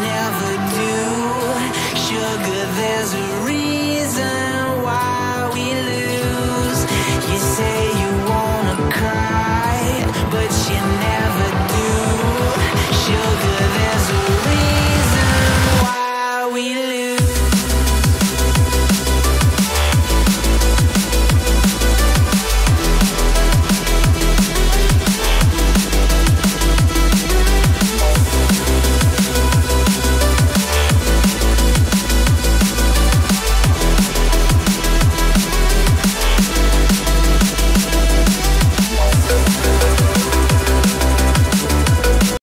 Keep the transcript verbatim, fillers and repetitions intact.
never do. Sugar, there's a reason why we lose. You say you wanna cry, but you never do.